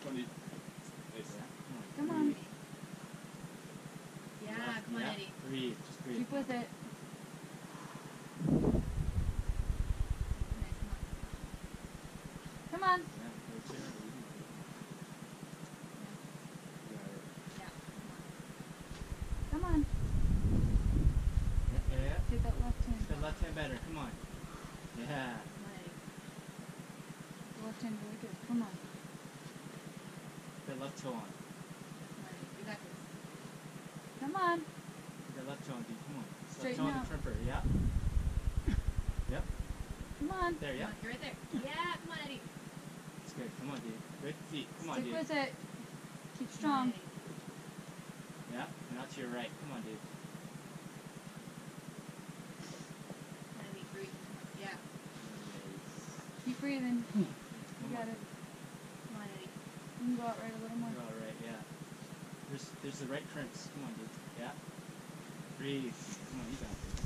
Nice. Come on. Yeah, come on, Eddie. Breathe. Just breathe. Keep with it. Nice, Come on. Yeah, right there. yeah, Come on. Yeah. Get that left hand. The left hand better. Come on. Yeah. come on, Eddie. The left hand really good. Come on. The left toe on. Come on, Eddie. You got this. Come on. The left toe on, dude. Come on. Straighten left toe on out. the crimper. Yeah. Yep. Come on. There, yeah. Come on, you're right there. Yeah, come on, Eddie. That's good. Come on, dude. Good feet. Come on, Stick dude. with it. Keep Come on, strong. Eddie. Yeah. Now to your right. Come on, dude. Come on, Eddie. Breathe. Yeah. Keep breathing. Come You got it. Come on, Eddie. You can go out right a little more. You're all right. Yeah. There's the right crimps. Come on, dude. Yeah. Breathe. Come on, you got this.